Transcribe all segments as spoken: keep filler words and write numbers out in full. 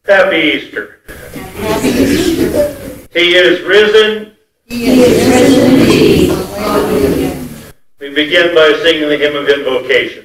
Happy Easter. Happy Easter. He is risen. He is risen indeed. Hallelujah. We begin by singing the hymn of invocation.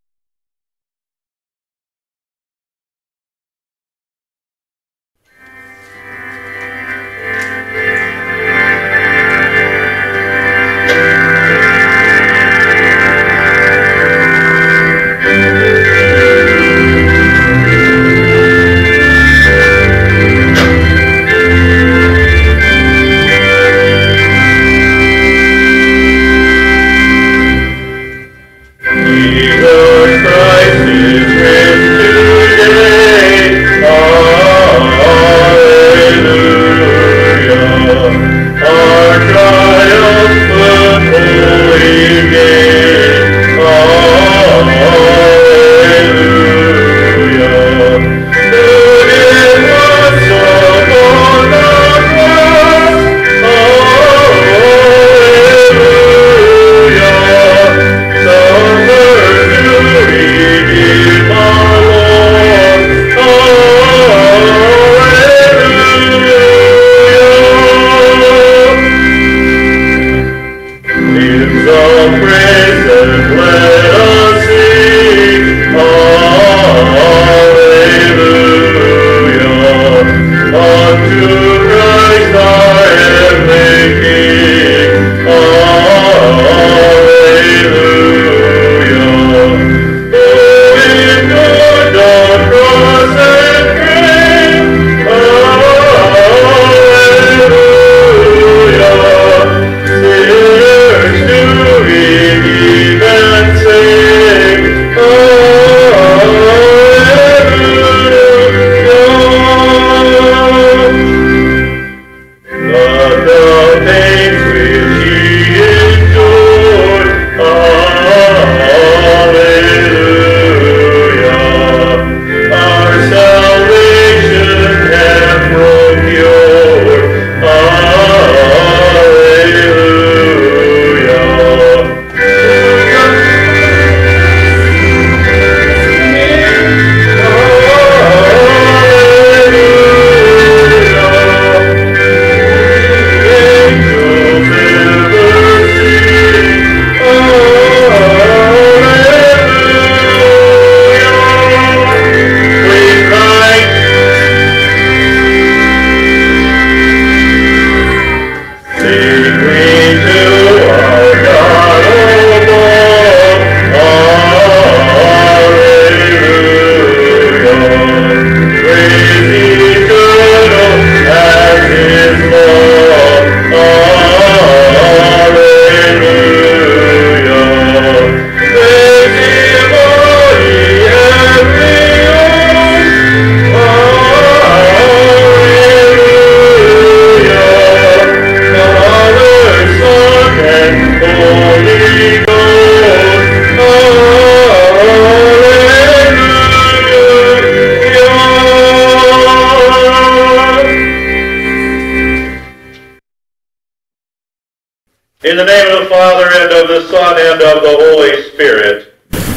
In the name of the Father, and of the Son, and of the Holy Spirit.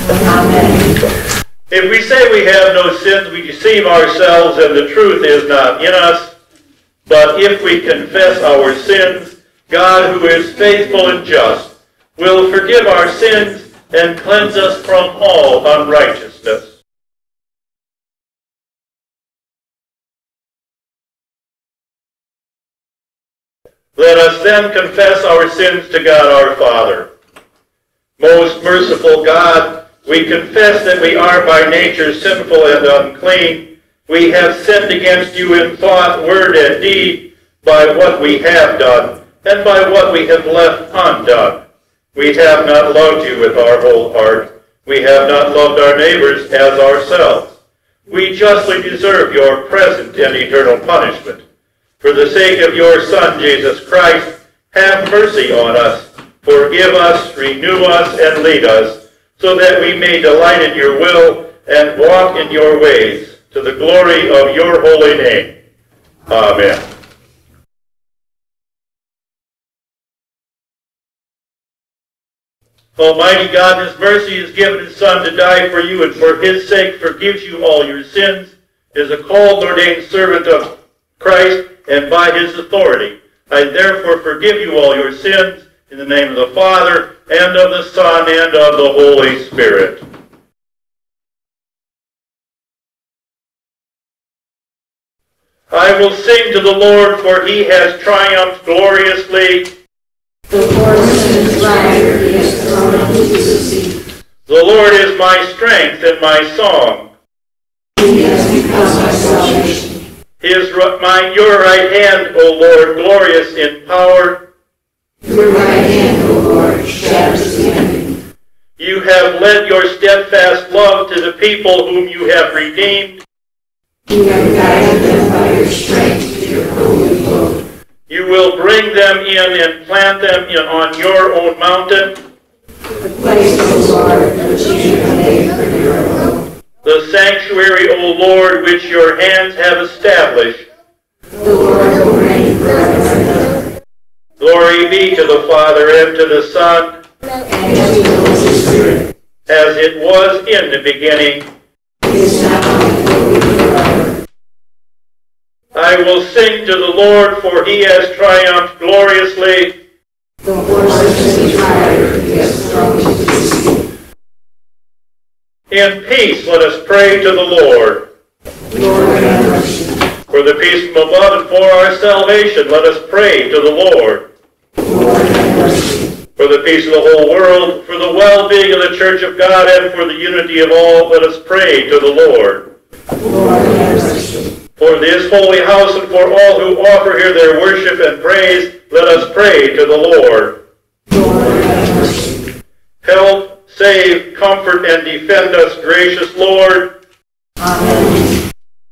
Amen. If we say we have no sins, we deceive ourselves, and the truth is not in us. But if we confess our sins, God, who is faithful and just, will forgive our sins and cleanse us from all unrighteousness. Let us then confess our sins to God our Father. Most merciful God, we confess that we are by nature sinful and unclean. We have sinned against you in thought, word, and deed, by what we have done, and by what we have left undone. We have not loved you with our whole heart. We have not loved our neighbors as ourselves. We justly deserve your present and eternal punishment. For the sake of your Son, Jesus Christ, have mercy on us, forgive us, renew us, and lead us, so that we may delight in your will and walk in your ways, to the glory of your holy name. Amen. Almighty God, in his mercy, has given his Son to die for you, and for his sake forgives you all your sins, is a called and ordained servant of Christ, and by his authority, I therefore forgive you all your sins in the name of the Father, and of the Son, and of the Holy Spirit. I will sing to the Lord, for he has triumphed gloriously. The horse and his rider he has thrown into the sea. The Lord is my strength and my song. He has become my salvation. His, my, your right hand, O Lord, glorious in power. Your right hand, O Lord, shatters the enemy. You have led your steadfast love to the people whom you have redeemed. You have guided them by your strength to your holy abode. You will bring them in and plant them in on your own mountain, The place, O Lord, which you have made for your abode. the sanctuary, O Lord, which your hands have established. The Lord will reign forever and ever. Glory be to the Father, and to the Son, And to the Holy Spirit, as it was in the beginning. is now and will be forever. I will sing to the Lord, for he has triumphed gloriously. The horse and his rider he has thrown into the sea. In peace, let us pray to the Lord. Lord, have mercy. For the peace from above and for our salvation, let us pray to the Lord. Lord, have mercy. For the peace of the whole world, for the well-being of the Church of God, and for the unity of all, let us pray to the Lord. Lord, have mercy. For this holy house and for all who offer here their worship and praise, let us pray to the Lord. Lord, have mercy. Help, save, comfort, and defend us, gracious Lord. Amen.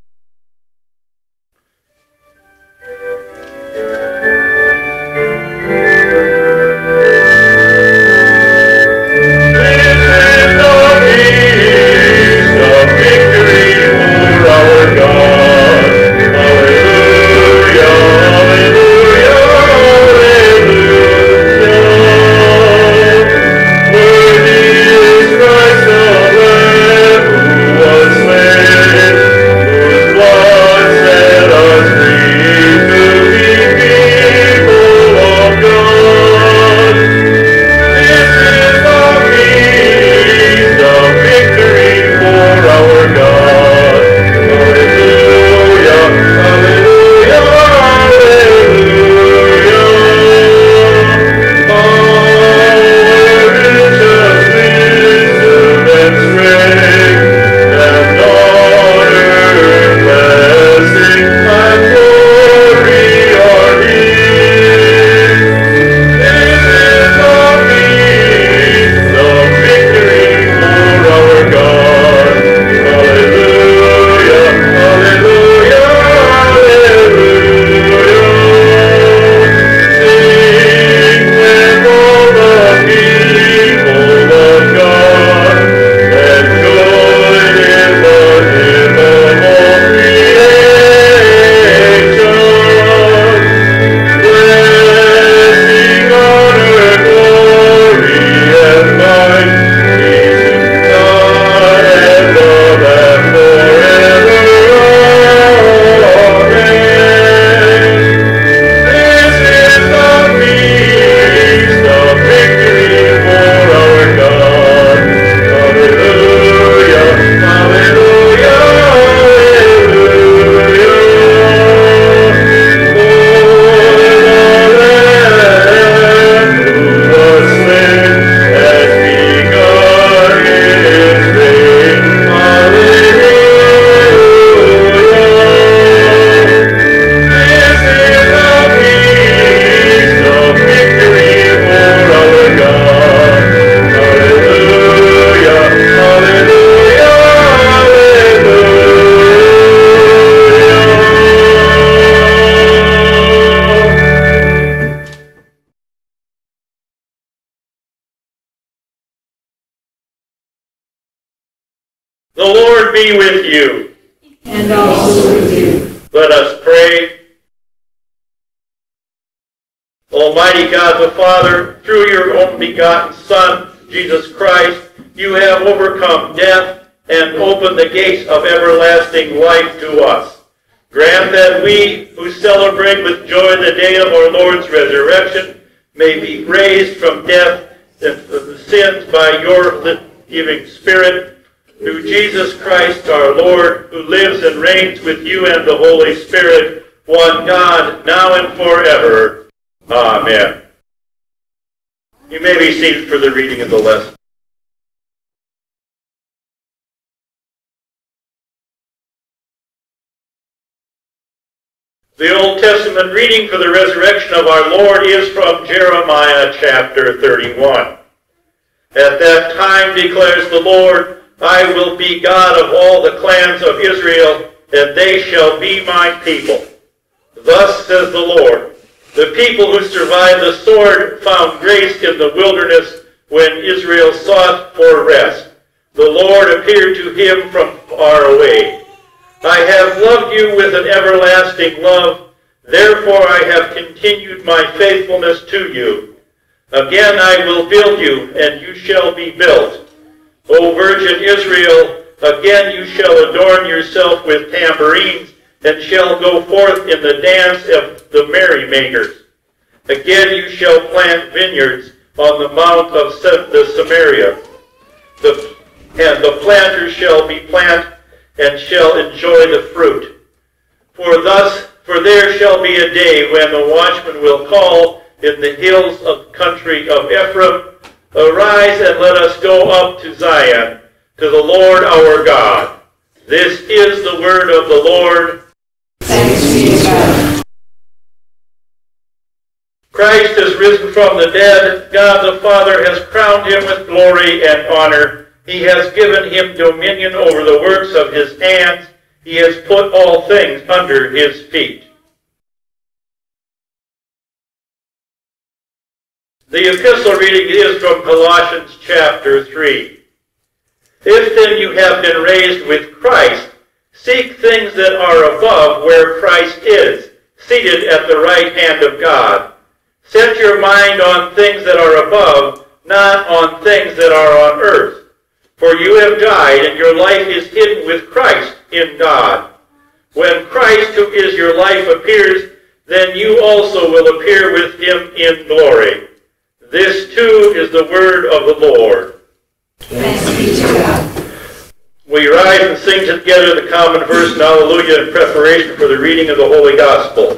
The Lord be with you. And also with you. Let us pray. Almighty God the Father, through your only begotten Son, Jesus Christ, you have overcome death and open the gates of everlasting life to us. Grant that we who celebrate with joy the day of our Lord's resurrection may be raised from death and from the sins by your living Spirit, through Jesus Christ our Lord, who lives and reigns with you and the Holy Spirit, one God, now and forever. Amen. You may be seated for the reading of the lesson. The Old Testament reading for the resurrection of our Lord is from Jeremiah chapter thirty-one. At that time declares the Lord, I will be God of all the clans of Israel, and they shall be my people. Thus says the Lord, the people who survived the sword found grace in the wilderness when Israel sought for rest. The Lord appeared to him from far away. I have loved you with an everlasting love, therefore I have continued my faithfulness to you. Again I will build you, and you shall be built. O Virgin Israel, again you shall adorn yourself with tambourines, and shall go forth in the dance of the merrymakers. Again you shall plant vineyards on the mount of the Samaria, the, and the planters shall be planted, and shall enjoy the fruit. For thus, for there shall be a day when the watchman will call in the hills of the country of Ephraim, arise and let us go up to Zion, to the Lord our God. This is the word of the Lord. Thanks be to God. Christ is risen from the dead. God the Father has crowned him with glory and honor. He has given him dominion over the works of his hands. He has put all things under his feet. The epistle reading is from Colossians chapter three. If then you have been raised with Christ, seek things that are above where Christ is, seated at the right hand of God. Set your mind on things that are above, not on things that are on earth. For you have died, and your life is hidden with Christ in God. When Christ, who is your life, appears, then you also will appear with him in glory. This too is the word of the Lord. Thanks be to God. We rise and sing together the common verse in Hallelujah in preparation for the reading of the Holy Gospel.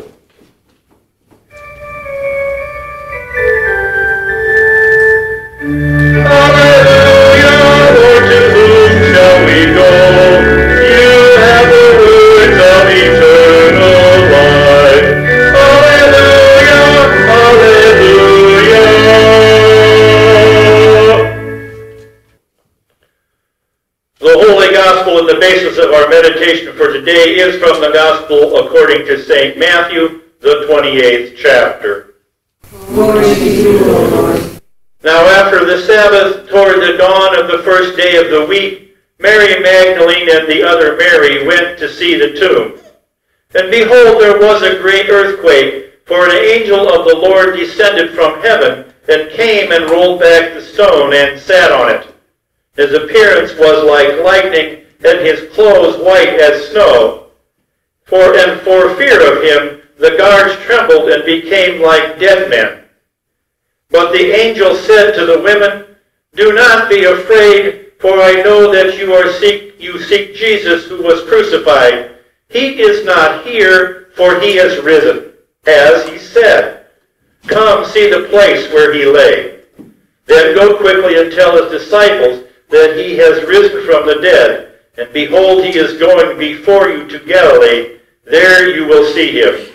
And the basis of our meditation for today is from the Gospel according to Saint Matthew, the twenty-eighth chapter. Glory to you, O Lord. Now after the Sabbath, toward the dawn of the first day of the week, Mary Magdalene and the other Mary went to see the tomb. And behold, there was a great earthquake, for an angel of the Lord descended from heaven, and came and rolled back the stone, and sat on it. His appearance was like lightning, and his clothes white as snow. For and for fear of him, the guards trembled and became like dead men. But the angel said to the women, do not be afraid, for I know that you are seek you seek Jesus who was crucified. He is not here, for he has risen, as he said. Come, see the place where he lay. Then go quickly and tell his disciples that he has risen from the dead. And behold, he is going before you to Galilee. There you will see him.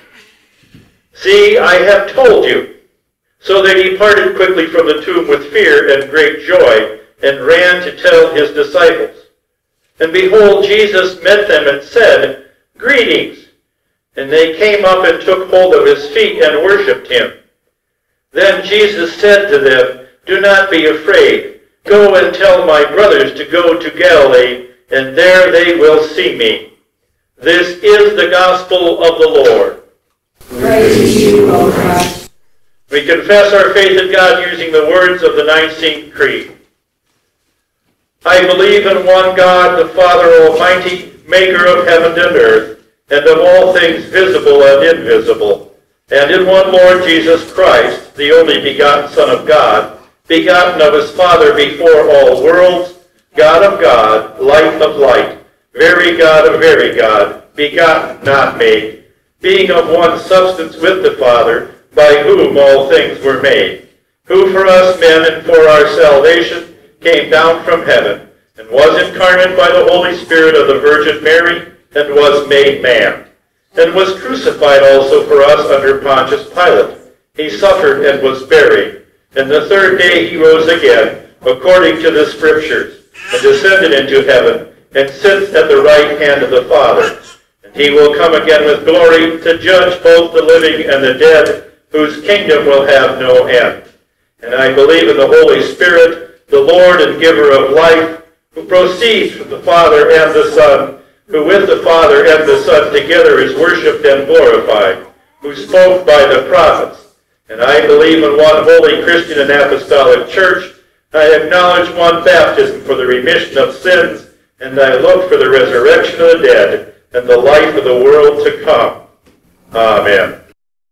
See, I have told you. So they departed quickly from the tomb with fear and great joy, and ran to tell his disciples. And behold, Jesus met them and said, Greetings. And they came up and took hold of his feet and worshipped him. Then Jesus said to them, Do not be afraid. Go and tell my brothers to go to Galilee, and there they will see me. This is the gospel of the Lord. Praise you, O Christ. We confess our faith in God using the words of the Nicene Creed. I believe in one God, the Father Almighty, maker of heaven and earth, and of all things visible and invisible, and in one Lord Jesus Christ, the only begotten Son of God, begotten of his Father before all worlds, God of God, light of light, very God of very God, begotten, not made, being of one substance with the Father, by whom all things were made, who for us men and for our salvation came down from heaven, and was incarnate by the Holy Spirit of the Virgin Mary, and was made man, and was crucified also for us under Pontius Pilate. He suffered and was buried, and the third day he rose again, according to the Scriptures, and descended into heaven, and sits at the right hand of the Father. And he will come again with glory to judge both the living and the dead, whose kingdom will have no end. And I believe in the Holy Spirit, the Lord and giver of life, who proceeds from the Father and the Son, who with the Father and the Son together is worshipped and glorified, who spoke by the prophets. And I believe in one holy Christian and apostolic church. I acknowledge one baptism for the remission of sins, and I look for the resurrection of the dead and the life of the world to come. Amen.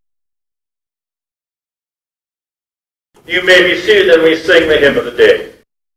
You may be seated and we sing the hymn of the day.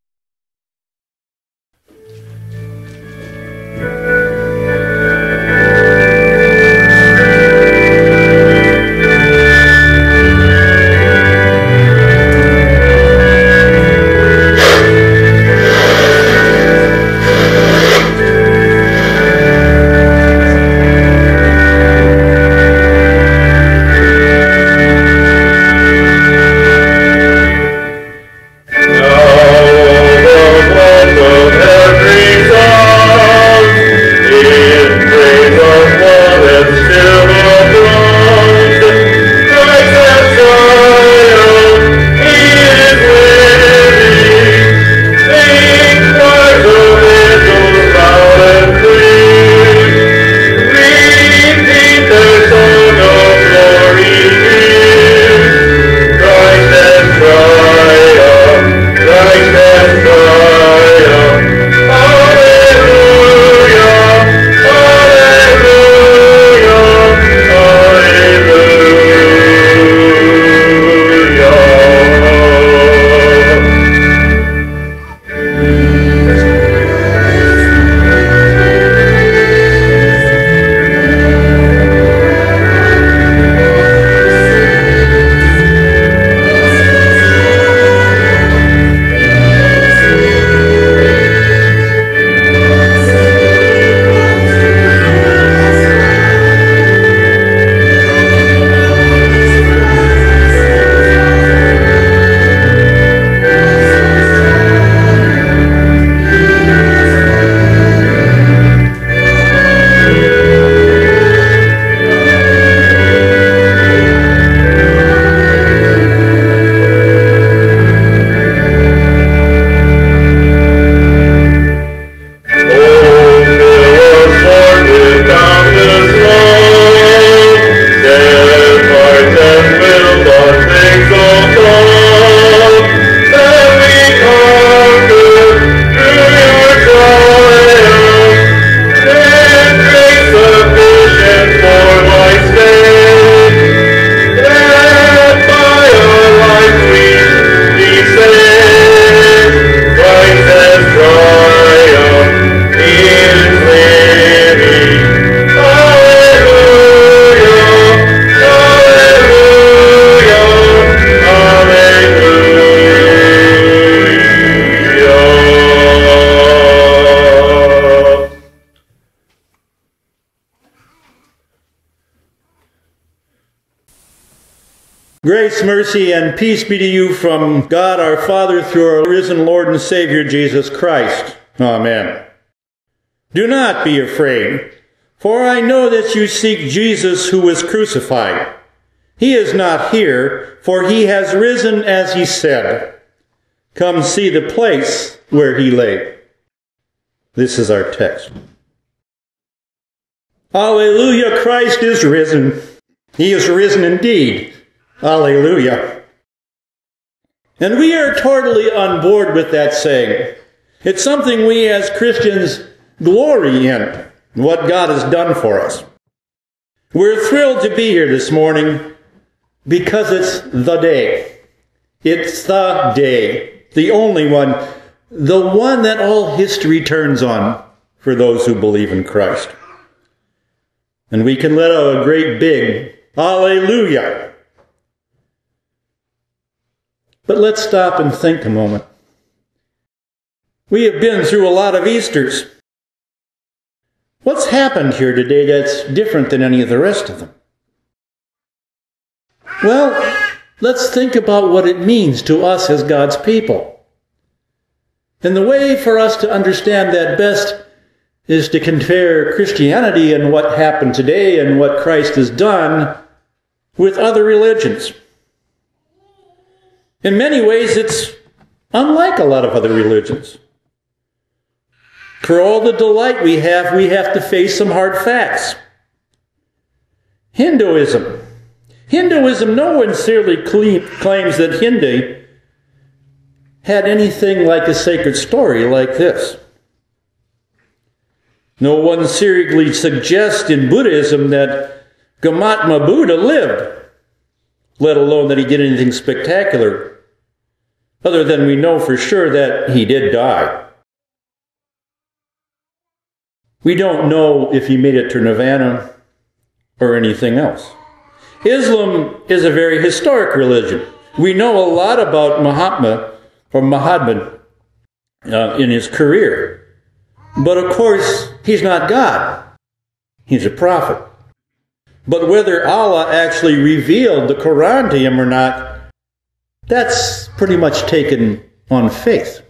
Grace, mercy, and peace be to you from God our Father through our risen Lord and Savior Jesus Christ. Amen. Do not be afraid, for I know that you seek Jesus who was crucified. He is not here, for he has risen as he said. Come see the place where he lay. This is our text. Alleluia, Christ is risen. He is risen indeed. Alleluia. And we are totally on board with that saying. It's something we as Christians glory in, what God has done for us. We're thrilled to be here this morning because it's the day. It's the day, the only one, the one that all history turns on for those who believe in Christ. And we can let out a great big hallelujah. But let's stop and think a moment. We have been through a lot of Easters. What's happened here today that's different than any of the rest of them? Well, let's think about what it means to us as God's people. And the way for us to understand that best is to compare Christianity and what happened today and what Christ has done with other religions. In many ways, it's unlike a lot of other religions. For all the delight we have, we have to face some hard facts. Hinduism. Hinduism, no one sincerely claims that Hindu had anything like a sacred story like this. No one seriously suggests in Buddhism that Gautama Buddha lived, let alone that he did anything spectacular, other than we know for sure that he did die. We don't know if he made it to Nirvana or anything else. Islam is a very historic religion. We know a lot about Muhammad or Muhammad uh, in his career. But of course, he's not God. He's a prophet. But whether Allah actually revealed the Quran to him or not, that's pretty much taken on faith.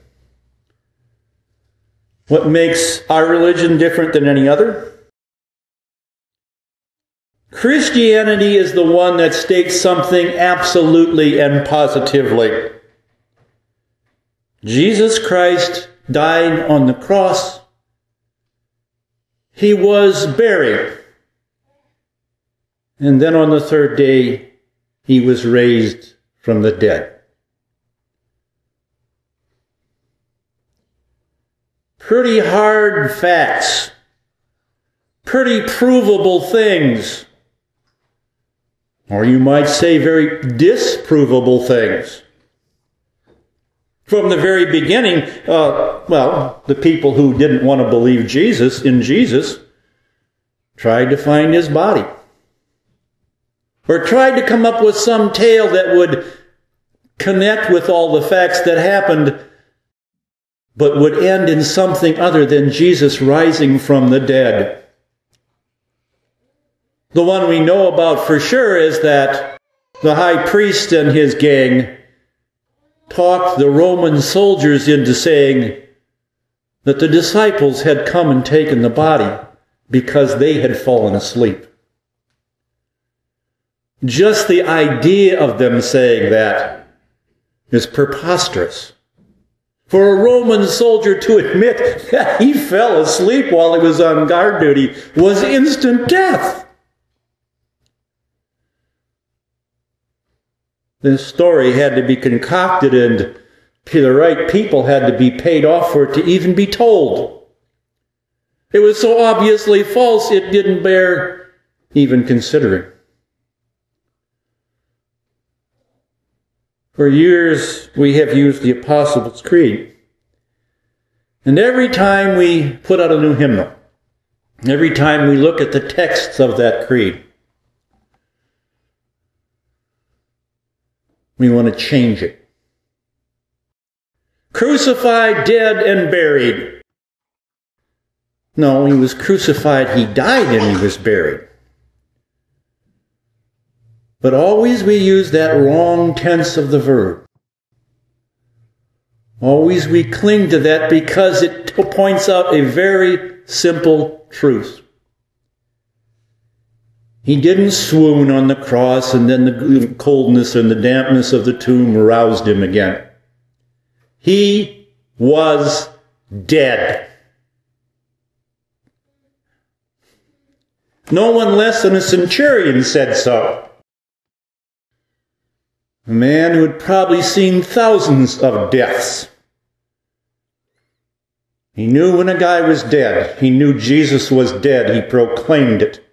What makes our religion different than any other? Christianity is the one that states something absolutely and positively. Jesus Christ died on the cross. He was buried. And then on the third day, he was raised from the dead. Pretty hard facts. Pretty provable things. Or you might say very disprovable things. From the very beginning, uh, well, the people who didn't want to believe Jesus in Jesus tried to find his body. Or tried to come up with some tale that would connect with all the facts that happened, but would end in something other than Jesus rising from the dead. The one we know about for sure is that the high priest and his gang talked the Roman soldiers into saying that the disciples had come and taken the body because they had fallen asleep. Just the idea of them saying that is preposterous. For a Roman soldier to admit that he fell asleep while he was on guard duty was instant death. This story had to be concocted, and the right people had to be paid off for it to even be told. It was so obviously false, it didn't bear even considering. For years, we have used the Apostles' Creed. And every time we put out a new hymnal, every time we look at the texts of that creed, we want to change it. Crucified, dead, and buried. No, he was crucified, he died, and he was buried. But always we use that wrong tense of the verb. Always we cling to that because it points out a very simple truth. He didn't swoon on the cross and then the coldness and the dampness of the tomb roused him again. He was dead. No one less than a centurion said so. A man who had probably seen thousands of deaths. He knew when a guy was dead. He knew Jesus was dead. He proclaimed it.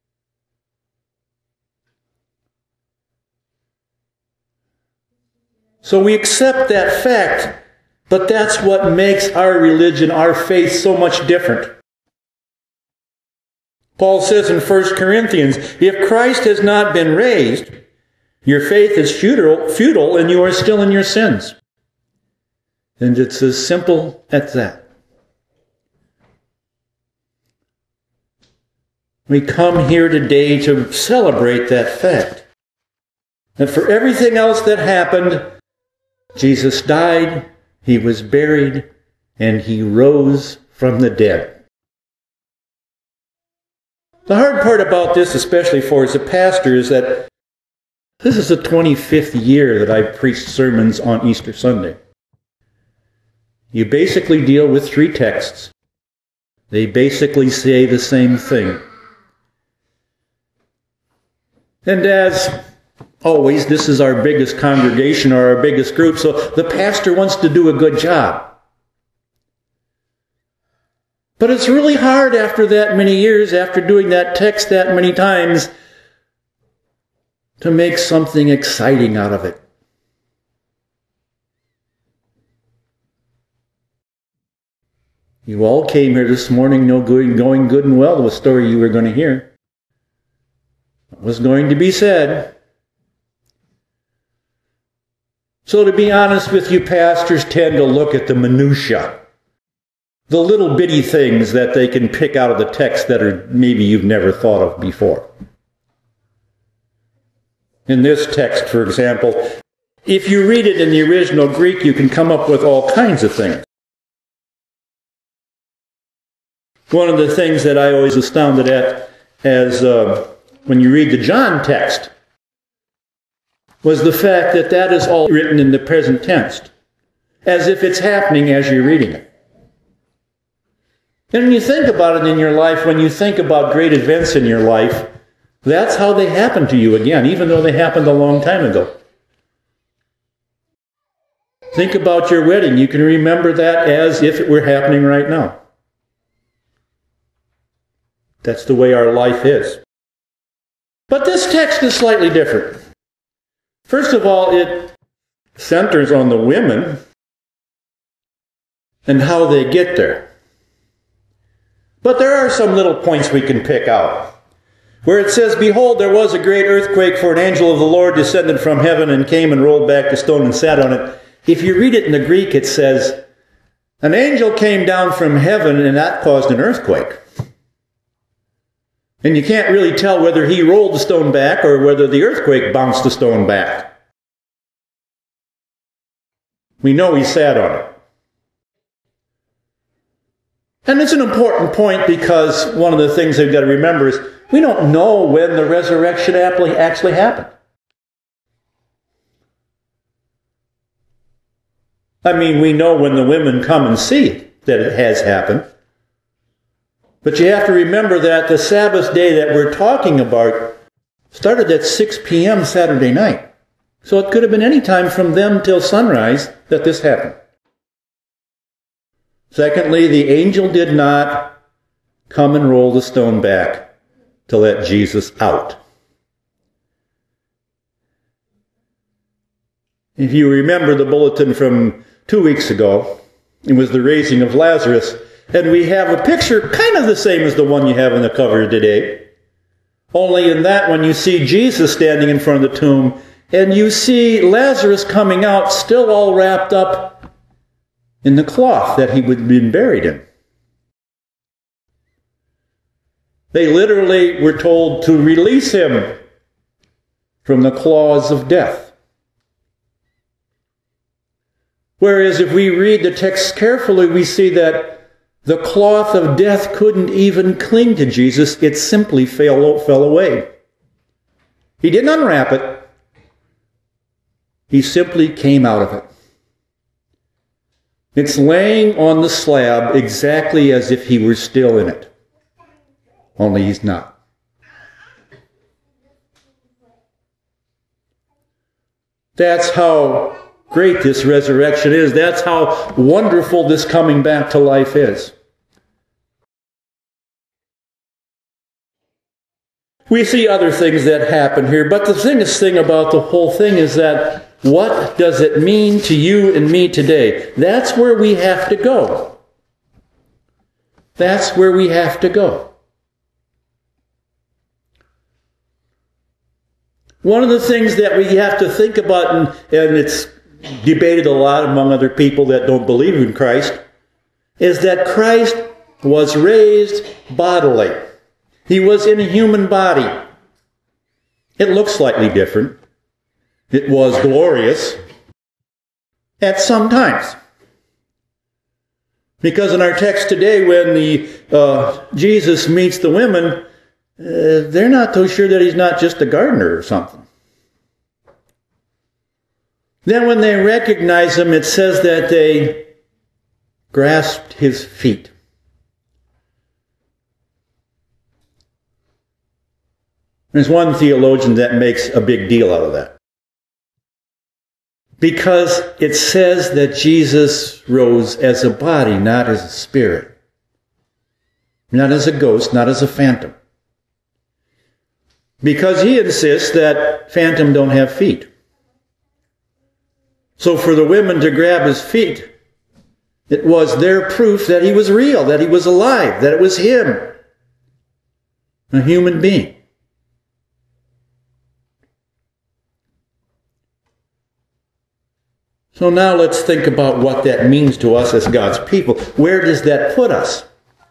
So we accept that fact, but that's what makes our religion, our faith, so much different. Paul says in First Corinthians, if Christ has not been raised, your faith is futile, futile and you are still in your sins. And it's as simple as that. We come here today to celebrate that fact. And for everything else that happened, Jesus died, he was buried, and he rose from the dead. The hard part about this, especially for as a pastor, is that this is the twenty-fifth year that I've preached sermons on Easter Sunday. You basically deal with three texts. They basically say the same thing. And as always, this is our biggest congregation or our biggest group, so the pastor wants to do a good job. But it's really hard after that many years, after doing that text that many times, to make something exciting out of it. You all came here this morning no good, going good and well to a story you were going to hear. It was going to be said. So to be honest with you, pastors tend to look at the minutia, the little bitty things that they can pick out of the text that are maybe you've never thought of before. In this text, for example, if you read it in the original Greek, you can come up with all kinds of things. One of the things that I always astounded at as uh, when you read the John text was the fact that that is all written in the present tense, as if it's happening as you're reading it. And when you think about it in your life, when you think about great events in your life, that's how they happen to you again, even though they happened a long time ago. Think about your wedding. You can remember that as if it were happening right now. That's the way our life is. But this text is slightly different. First of all, it centers on the women and how they get there. But there are some little points we can pick out. Where it says, behold, there was a great earthquake, for an angel of the Lord descended from heaven and came and rolled back the stone and sat on it. If you read it in the Greek, it says, an angel came down from heaven and that caused an earthquake. And you can't really tell whether he rolled the stone back or whether the earthquake bounced the stone back. We know he sat on it. And it's an important point because one of the things they've got to remember is we don't know when the resurrection actually happened. I mean, we know when the women come and see that it has happened. But you have to remember that the Sabbath day that we're talking about started at six p.m. Saturday night. So it could have been any time from them till sunrise that this happened. Secondly, the angel did not come and roll the stone back to let Jesus out. If you remember the bulletin from two weeks ago, it was the raising of Lazarus. And we have a picture kind of the same as the one you have on the cover today. Only in that one you see Jesus standing in front of the tomb, and you see Lazarus coming out still all wrapped up in the cloth that he had been buried in. They literally were told to release him from the claws of death. Whereas if we read the text carefully, we see that the cloth of death couldn't even cling to Jesus. It simply fell, fell away. He didn't unwrap it. He simply came out of it. It's laying on the slab exactly as if he were still in it. Only he's not. That's how great this resurrection is. That's how wonderful this coming back to life is. We see other things that happen here, but the biggest thing about the whole thing is that what does it mean to you and me today? That's where we have to go. That's where we have to go. One of the things that we have to think about, and, and it's debated a lot among other people that don't believe in Christ, is that Christ was raised bodily. He was in a human body. It looks slightly different. It was glorious at some times. Because in our text today, when the uh, Jesus meets the women, uh, they're not so sure that he's not just a gardener or something. Then when they recognize him, it says that they grasped his feet. There's one theologian that makes a big deal out of that. Because it says that Jesus rose as a body, not as a spirit. Not as a ghost, not as a phantom. Because he insists that phantom don't have feet. So for the women to grab his feet, it was their proof that he was real, that he was alive, that it was him, a human being. So now let's think about what that means to us as God's people. Where does that put us?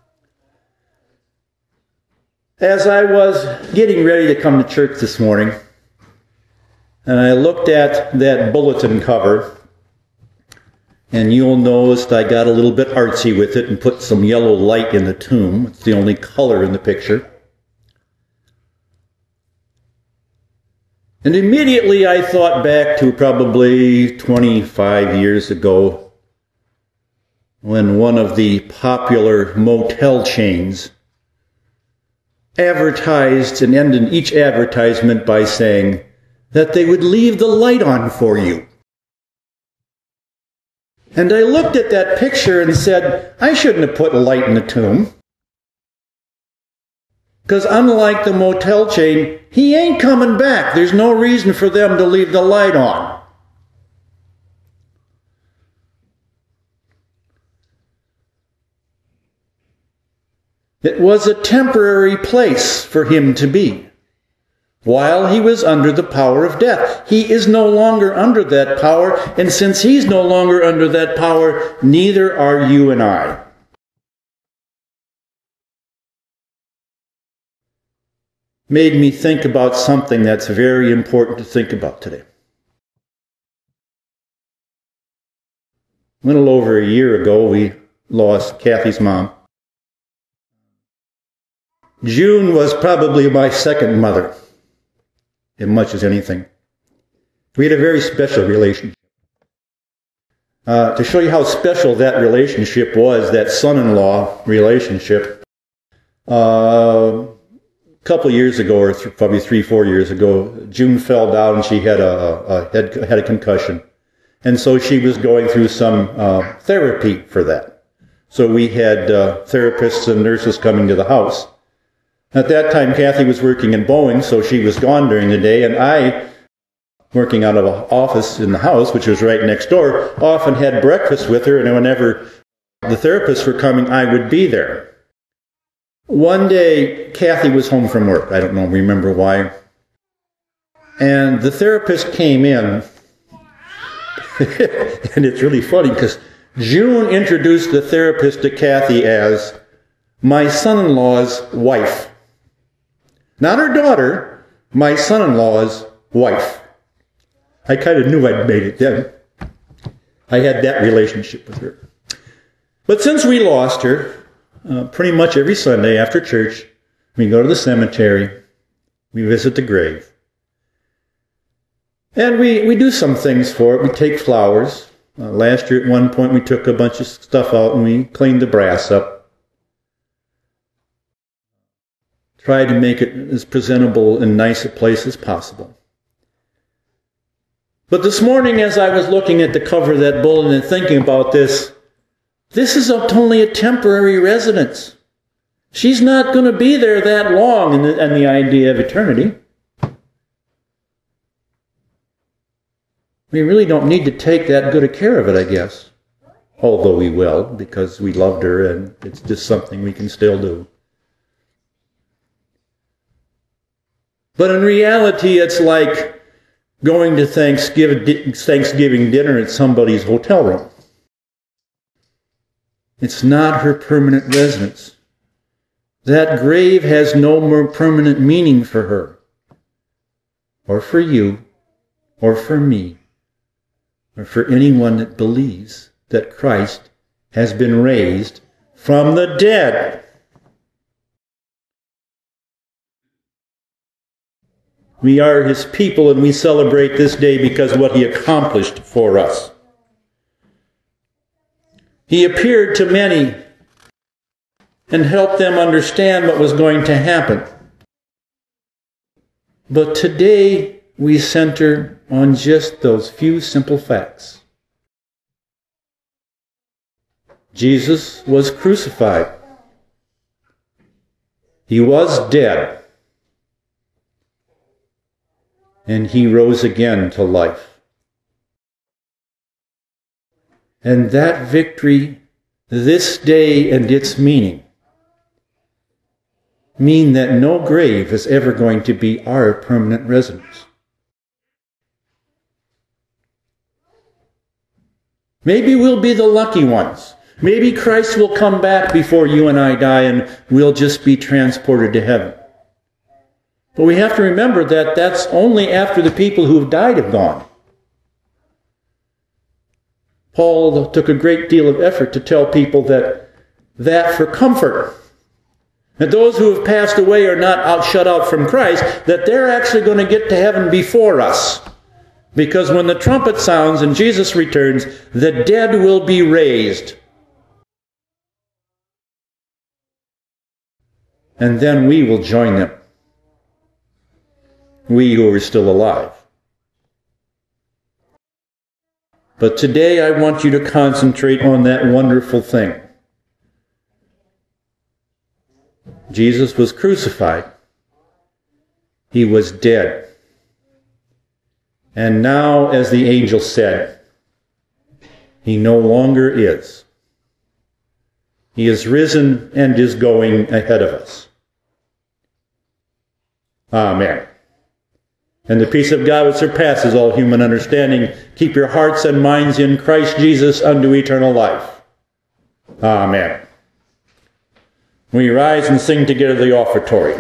As I was getting ready to come to church this morning, and I looked at that bulletin cover, and you'll notice I got a little bit artsy with it and put some yellow light in the tomb. It's the only color in the picture. And immediately I thought back to probably twenty-five years ago when one of the popular motel chains advertised and ended each advertisement by saying that they would leave the light on for you. And I looked at that picture and said, I shouldn't have put a light in the tomb. Because unlike the motel chain, he ain't coming back. There's no reason for them to leave the light on. It was a temporary place for him to be. While he was under the power of death. He is no longer under that power, and since he's no longer under that power, neither are you and I. Made me think about something that's very important to think about today. A little over a year ago, we lost Kathy's mom. June was probably my second mother, as much as anything. We had a very special relationship. Uh, to show you how special that relationship was, that son-in-law relationship, uh, a couple of years ago, or th- probably three, four years ago, June fell down and she had a, a, had, had a concussion. And so she was going through some uh, therapy for that. So we had uh, therapists and nurses coming to the house. At that time, Kathy was working in Boeing, so she was gone during the day, and I, working out of an office in the house, which was right next door, often had breakfast with her, and whenever the therapists were coming, I would be there. One day, Kathy was home from work. I don't know, remember why. And the therapist came in, and it's really funny, because June introduced the therapist to Kathy as my son-in-law's wife. Not her daughter, my son-in-law's wife. I kind of knew I'd made it then. I had that relationship with her. But since we lost her, uh, pretty much every Sunday after church, we go to the cemetery, we visit the grave. And we, we do some things for it. We take flowers. Uh, last year at one point we took a bunch of stuff out and we cleaned the brass up. Tried to make it as presentable and nice a place as possible. But this morning, as I was looking at the cover of that bulletin and thinking about this, this is only a temporary residence. She's not going to be there that long in the, in the idea of eternity. We really don't need to take that good a care of it, I guess. Although we will, because we loved her and it's just something we can still do. But in reality, it's like going to Thanksgiving, Thanksgiving dinner at somebody's hotel room. It's not her permanent residence. That grave has no more permanent meaning for her, or for you, or for me, or for anyone that believes that Christ has been raised from the dead. We are his people, and we celebrate this day because of what he accomplished for us. He appeared to many and helped them understand what was going to happen. But today we center on just those few simple facts. Jesus was crucified. He was dead. And he rose again to life. And that victory, this day and its meaning, mean that no grave is ever going to be our permanent residence. Maybe we'll be the lucky ones. Maybe Christ will come back before you and I die and we'll just be transported to heaven. But we have to remember that that's only after the people who have died have gone. Paul took a great deal of effort to tell people that that for comfort, that those who have passed away are not out, shut out from Christ, that they're actually going to get to heaven before us. Because when the trumpet sounds and Jesus returns, the dead will be raised. And then we will join them. We who are still alive. But today I want you to concentrate on that wonderful thing. Jesus was crucified. He was dead. And now, as the angel said, he no longer is. He is risen and is going ahead of us. Amen. And the peace of God which surpasses all human understanding, keep your hearts and minds in Christ Jesus unto eternal life. Amen. We rise and sing together the offertory.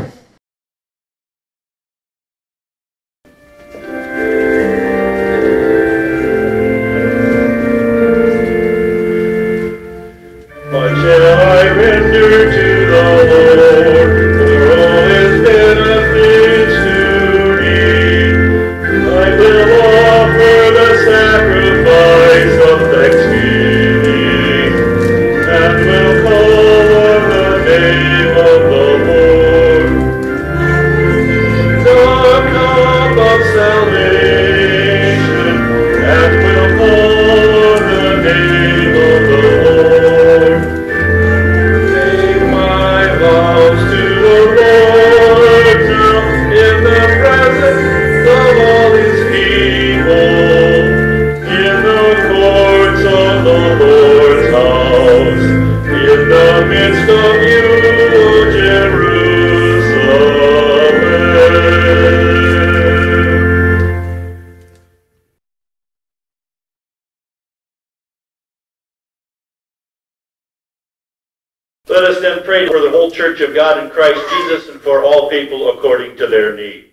What shall I render to the Lord for all his benefits to me? I will offer the sacrifice of thanksgiving, and will call on the name of the Lord. The cup of salvation, and will call on the name of the Lord. Make my vows to the Lord now in the presence of all his people, in the courts of the Lord's house, in the midst of you, O Jerusalem. Let us then pray for the whole church of God in Christ Jesus and for all people according to their needs.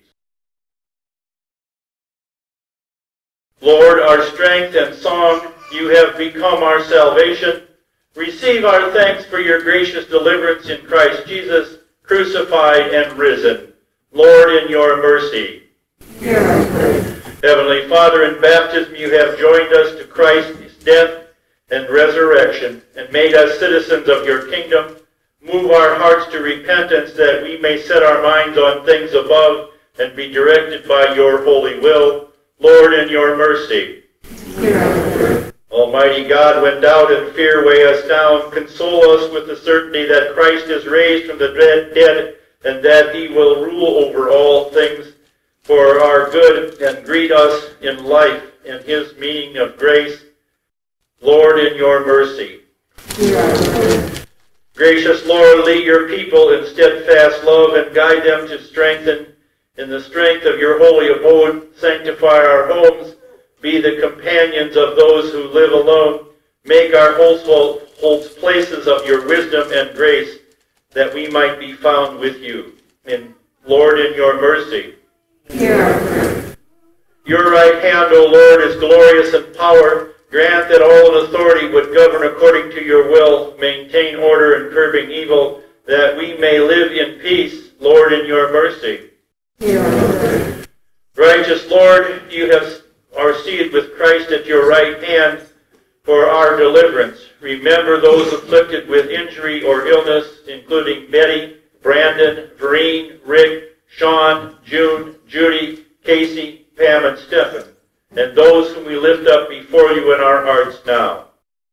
Lord, our strength and song, you have become our salvation. Receive our thanks for your gracious deliverance in Christ Jesus, crucified and risen. Lord, in your mercy. Hear our prayer. Heavenly Father, in baptism you have joined us to Christ's death and resurrection, and made us citizens of your kingdom. Move our hearts to repentance, that we may set our minds on things above and be directed by your holy will. Lord, in your mercy. Hear our prayer. Almighty God, when doubt and fear weigh us down, console us with the certainty that Christ is raised from the dead and that he will rule over all things for our good and greet us in life and his meaning of grace. Lord, in your mercy. Hear our prayer. Gracious Lord, lead your people in steadfast love and guide them to strengthen in the strength of your holy abode. Sanctify our homes. Be the companions of those who live alone. Make our households places of your wisdom and grace, that we might be found with you. And Lord, in your mercy. Hear our prayer. Your right hand, O Lord, is glorious in power. Grant that all in authority would govern according to your will, maintain order and curbing evil, that we may live in peace. Lord, in your mercy. Hear our prayer. Righteous Lord, you have are seated with Christ at your right hand for our deliverance. Remember those afflicted with injury or illness, including Betty, Brandon, Vereen, Rick, Sean, June, Judy, Casey, Pam, and Stephen, and those whom we lift up before you in our hearts now.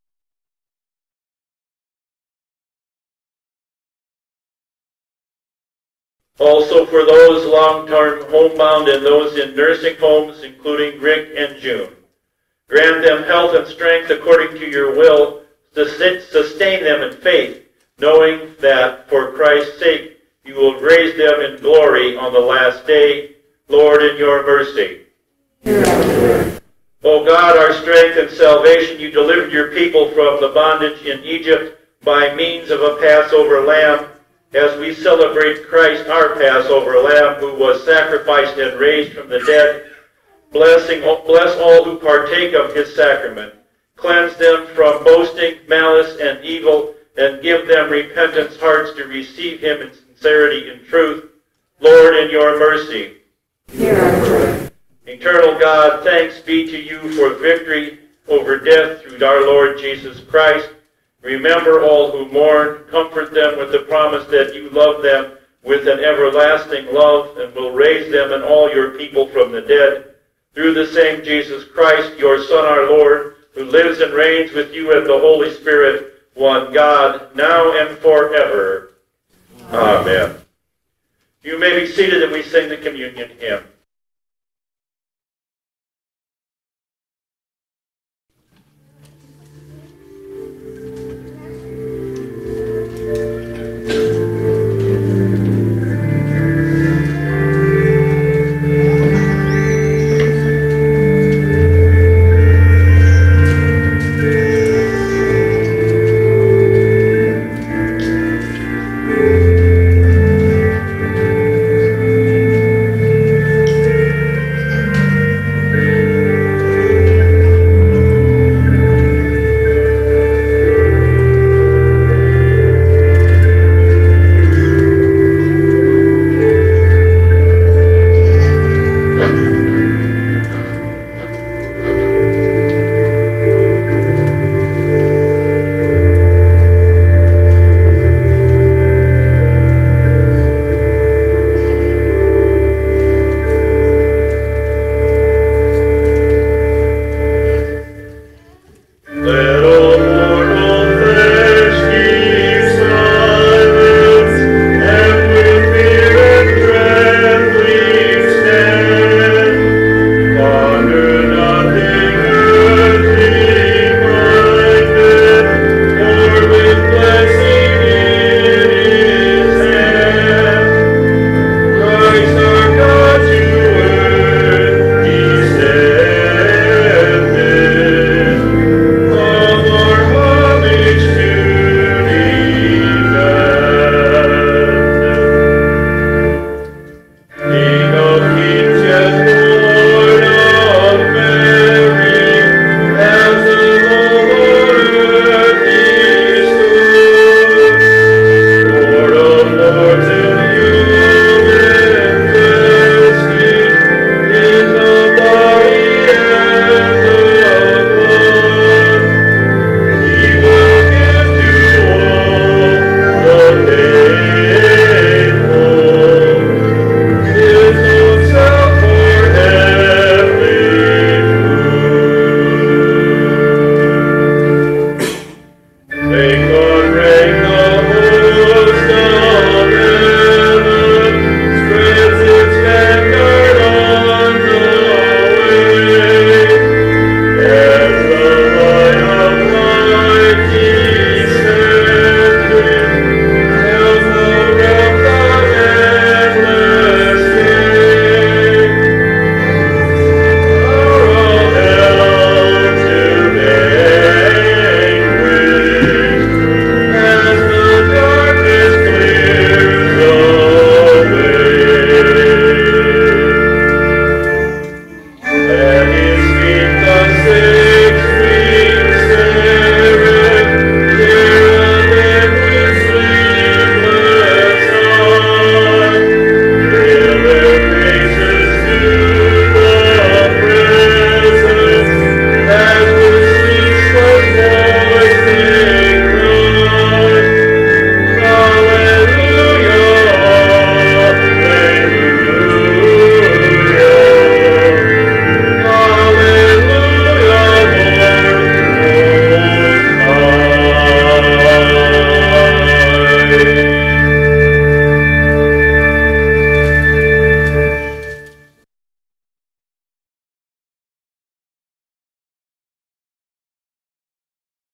Also for those long-term homebound and those in nursing homes, including Rick and June. Grant them health and strength according to your will. Sustain them in faith, knowing that for Christ's sake you will raise them in glory on the last day. Lord, in your mercy. Hear our prayer. O God, our strength and salvation, you delivered your people from the bondage in Egypt by means of a Passover lamb. As we celebrate Christ, our Passover lamb, who was sacrificed and raised from the dead, blessing, bless all who partake of his sacrament. Cleanse them from boasting, malice, and evil, and give them repentance hearts to receive him in sincerity and truth. Lord, in your mercy. Hear our prayer. Eternal God, thanks be to you for victory over death through our Lord Jesus Christ. Remember all who mourn, comfort them with the promise that you love them with an everlasting love and will raise them and all your people from the dead. Through the same Jesus Christ, your Son, our Lord, who lives and reigns with you and the Holy Spirit, one God, now and forever. Amen. You may be seated and we sing the communion hymn.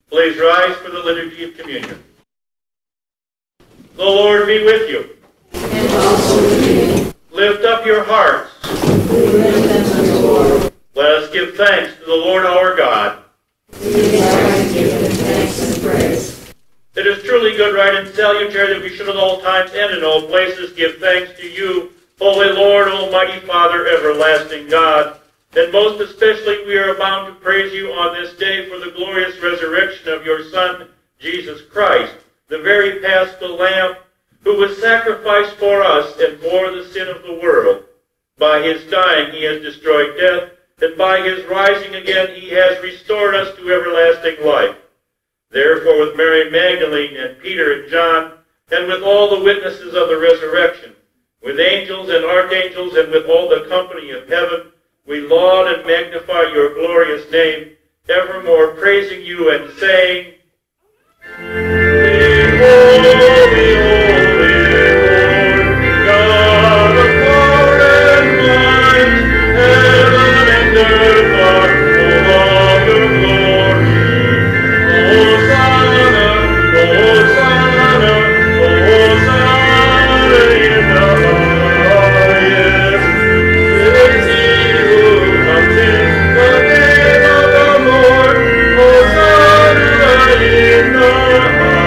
Please rise for the liturgy of communion. The Lord be with you. And also with you. Lift up your hearts. We lift them to the Lord. Let us give thanks to the Lord our God. We desire to give him thanks and praise. It is truly good, right, and salutary that we should at all times and in all places give thanks to you, Holy Lord, Almighty Father, everlasting God. And most especially we are bound to praise you on this day for the glorious resurrection of your Son, Jesus Christ, the very Paschal Lamb, who was sacrificed for us and for the sin of the world. By his dying he has destroyed death, and by his rising again he has restored us to everlasting life. Therefore with Mary Magdalene and Peter and John, and with all the witnesses of the resurrection, with angels and archangels, and with all the company of heaven, we laud and magnify your glorious name, evermore praising you and saying, Holy, holy, Lord, God of power and might, heaven and earth are full of your glory. Hosanna, Hosanna, Hosanna in the highest. Praise ye who comes in the name of the Lord. Hosanna in the highest.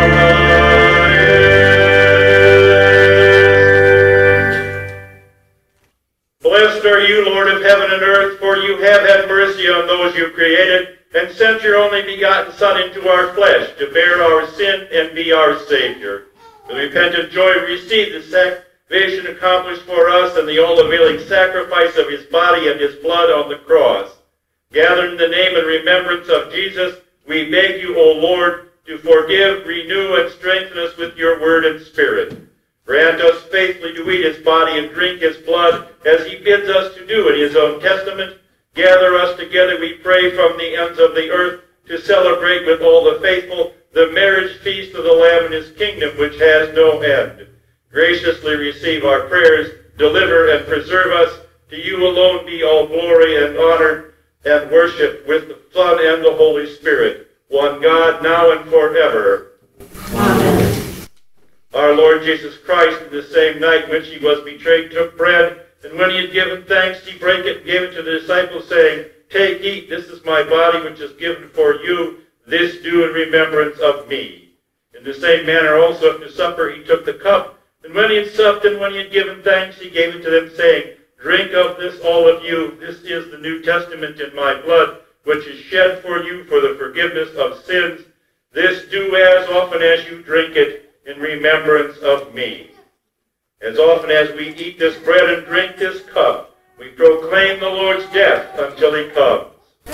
Blessed are you, Lord of heaven and earth, for you have had mercy on those you created, and sent your only begotten Son into our flesh to bear our sin and be our Savior. With repentant joy we receive the salvation accomplished for us and the all-availing sacrifice of his body and his blood on the cross. Gathered in the name and remembrance of Jesus, we beg you, O Lord, to forgive, renew, and strengthen us with your word and spirit. Grant us faithfully to eat his body and drink his blood as he bids us to do in his own testament. Gather us together, we pray, from the ends of the earth to celebrate with all the faithful the marriage feast of the Lamb in his kingdom, which has no end. Graciously receive our prayers, deliver and preserve us. To you alone be all glory and honor and worship with the Son and the Holy Spirit, one God, now and forever. Amen. Our Lord Jesus Christ, in the same night in which he was betrayed, took bread, and when he had given thanks, he brake it and gave it to the disciples, saying, Take, eat, this is my body which is given for you. This do in remembrance of me. In the same manner also after supper he took the cup, and when he had supped and when he had given thanks, he gave it to them, saying, Drink of this, all of you. This is the New Testament in my blood, which is shed for you for the forgiveness of sins. This do as often as you drink it in remembrance of me. As often as we eat this bread and drink this cup, we proclaim the Lord's death until he comes.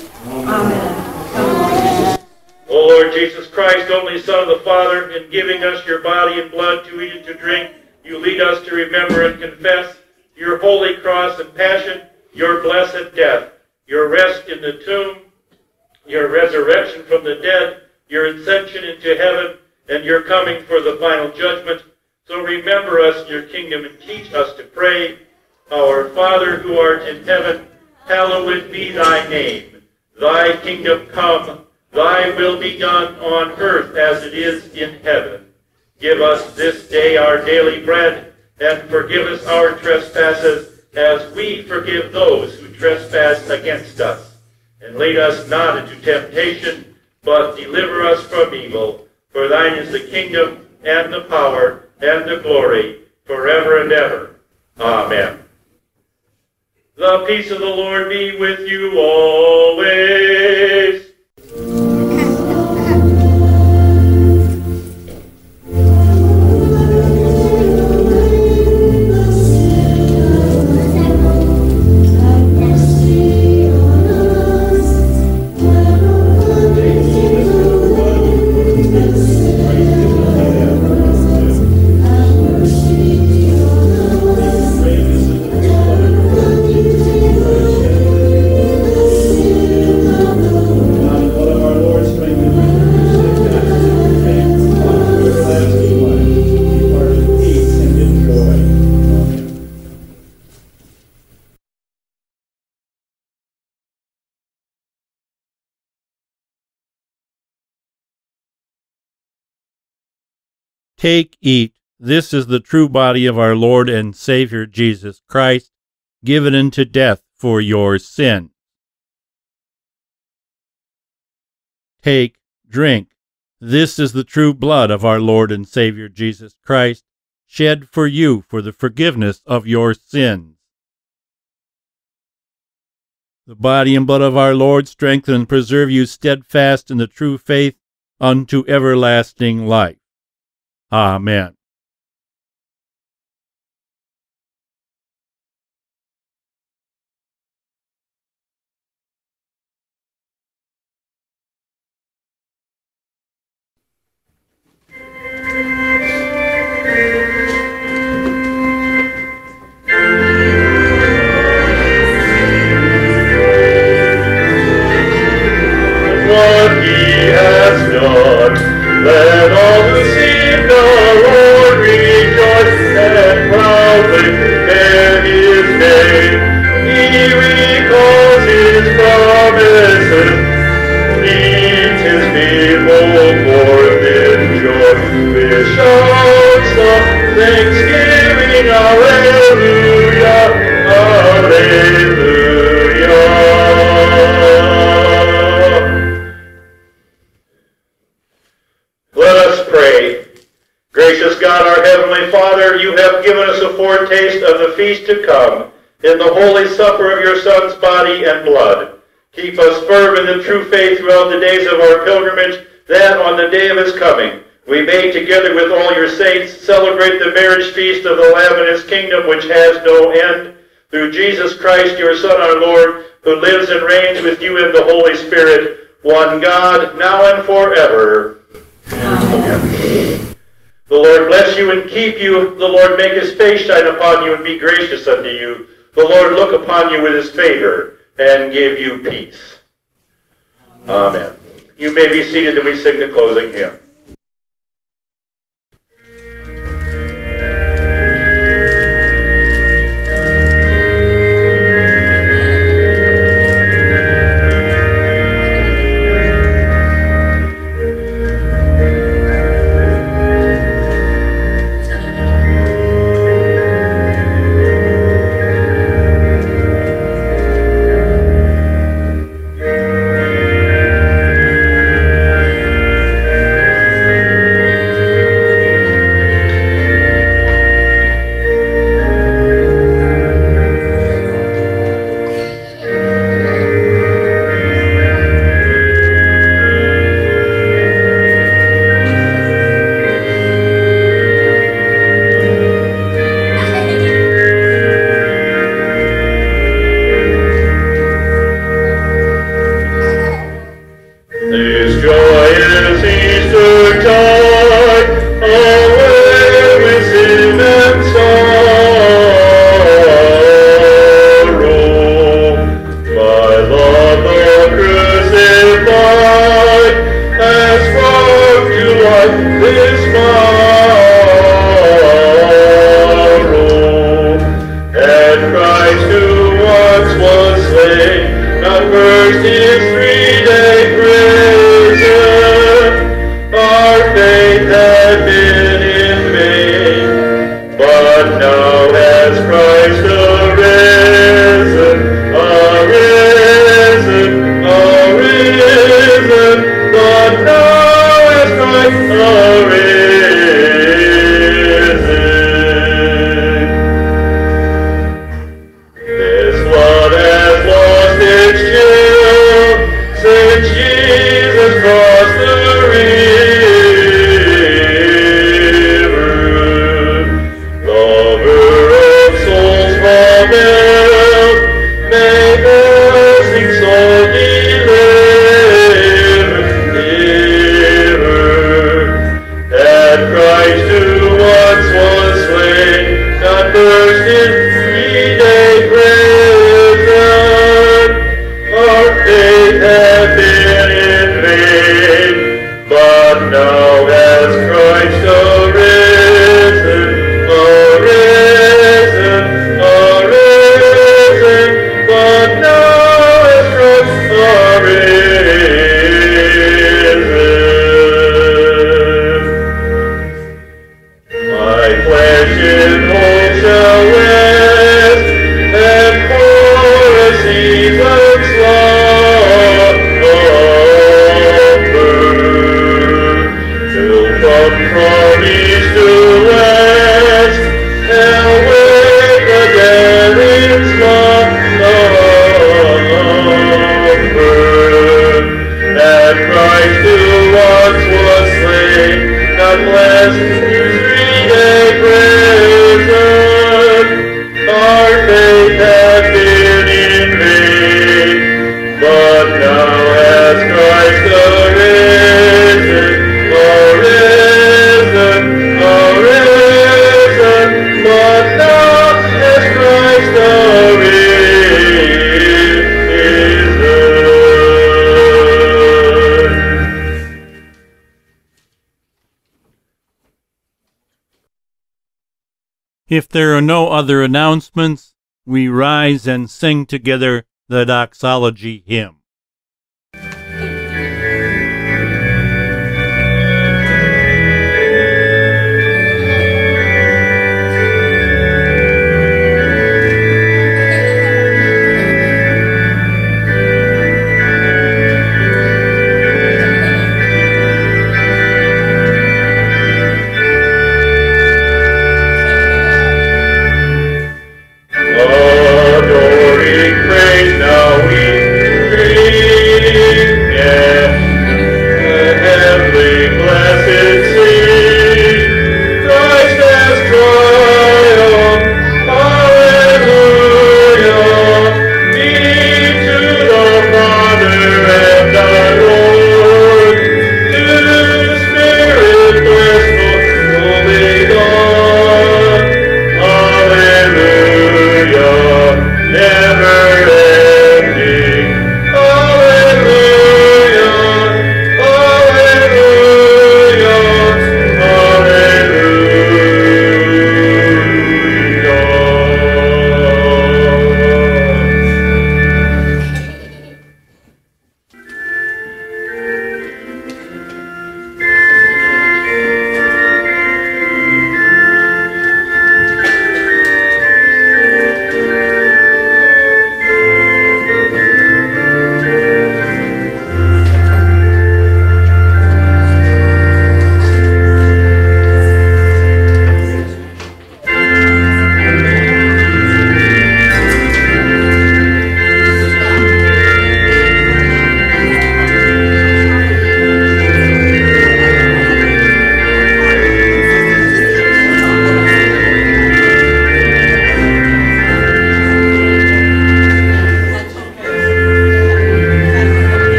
Amen. O Lord Jesus Christ, only Son of the Father, in giving us your body and blood to eat and to drink, you lead us to remember and confess your holy cross and passion, your blessed death, your rest in the tomb, your resurrection from the dead, your ascension into heaven, and your coming for the final judgment. So remember us in your kingdom and teach us to pray, Our Father who art in heaven, hallowed be thy name. Thy kingdom come, thy will be done on earth as it is in heaven. Give us this day our daily bread, and forgive us our trespasses, as we forgive those who trespass against us. And lead us not into temptation, but deliver us from evil. For thine is the kingdom, and the power, and the glory, forever and ever. Amen. The peace of the Lord be with you always. Thank you. Take, eat. This is the true body of our Lord and Savior Jesus Christ, given unto death for your sin. Take, drink. This is the true blood of our Lord and Savior Jesus Christ, shed for you for the forgiveness of your sins. The body and blood of our Lord strengthen and preserve you steadfast in the true faith unto everlasting life. Amen. What he has done, let all who see the Lord rejoice and proudly bear his name. He recalls his promises, leads his people forth in joy, with shouts of thanksgiving. Alleluia, alleluia. Let us pray. Gracious God, our Heavenly Father, you have given us a foretaste of the feast to come in the holy supper of your Son's body and blood. Keep us firm in the true faith throughout the days of our pilgrimage, that on the day of his coming we may, together with all your saints, celebrate the marriage feast of the Lamb and his kingdom which has no end. Through Jesus Christ, your Son, our Lord, who lives and reigns with you in the Holy Spirit, one God, now and forever. Amen. The Lord bless you and keep you. The Lord make his face shine upon you and be gracious unto you. The Lord look upon you with his favor and give you peace. Amen. You may be seated and we sing the closing hymn. If there are no other announcements, we rise and sing together the doxology hymn.